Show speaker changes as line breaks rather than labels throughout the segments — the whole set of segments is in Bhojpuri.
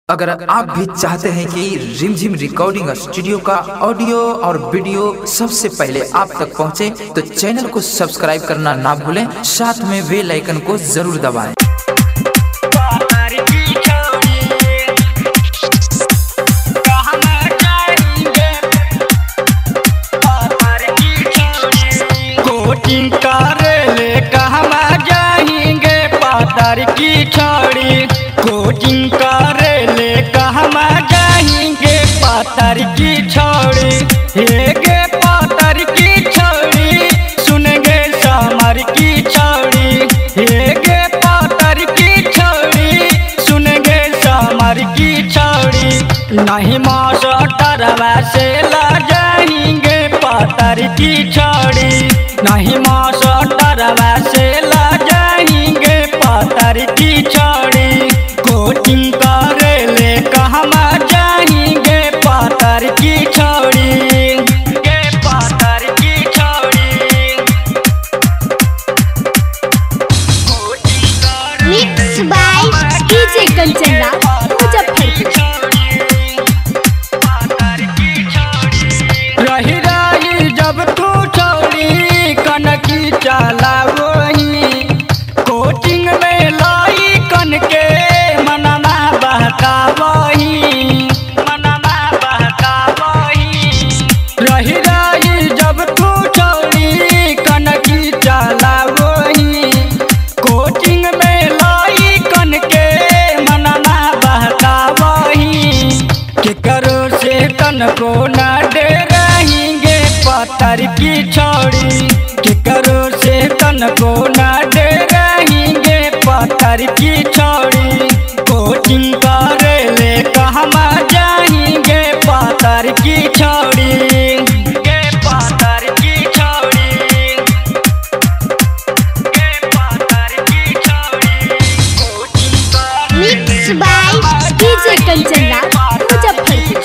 अगर आप भी चाहते हैं कि रिमझिम रिकॉर्डिंग स्टूडियो का ऑडियो और वीडियो सबसे पहले आप तक पहुंचे, तो चैनल को सब्सक्राइब करना ना भूलें, साथ में बेल आइकन को जरूर दबाएं।
कोचिंग करेले कहवा जाएंगे पातर की छोड़ी, कोचिंग करेले कहवा जाएंगे पातर की छोड़ी। हेगे पातर की छोड़ी सुनेंगे समर की छोड़ी, हेगे पातर की छोड़ी सुनेंगे समर की छोड़ी। नहीं मास्टरवा से ला जाएंगे पातर की छोड़ी, नहीं मास्टरवा से ला जाएंगे पातर की छोड़ी। कोचिंग करेले कहवा जाएंगे पातर की छोड़ी, पातर की छोड़ी।
Mix by DJ Kanchan Raj Muzaffarpur.
रही रही जब तू छोड़ी कनकी चला वही, कोचिंग में लाई कन के मनना बहका वही, मनना बहका वही। रही रही जब तू छोड़ी कनकी चला वही, कोचिंग में लाई कन के मनना बहका वही। के करो से तन को न डरेंगे पातर की छोड़ी, के करो से तन को न डरेंगे पातर की छोड़ी। कोचिंग करेले कहवा जाएंगे पातर की छोड़ी, पातर की छोड़ी, पातर की छोड़ी।
Mix by DJ Kanchan Raj Muzaffarpur.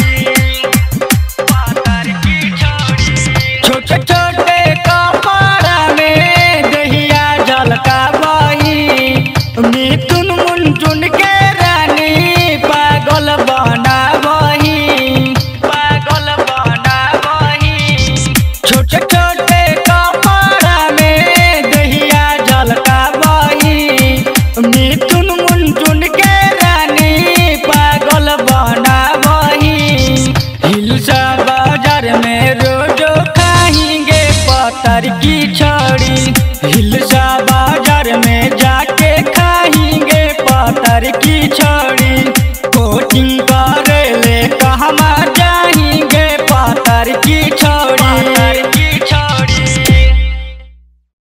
छोटे छोटे कपड़ा में दहिया झलका वही, मिथुन मुनचुन के रानी पागल बना वही, पागल बना वही। छोटे छोटे कपड़ा में दहिया झलका वही, मिथुन मुनचुन के रानी पागल बना वही। हिलसा बाजार में रोजो खाएंगे पातर की छोड़ी, हिलसा बाजार में जाके खाएंगे पातर की छोड़ी। कोचिंग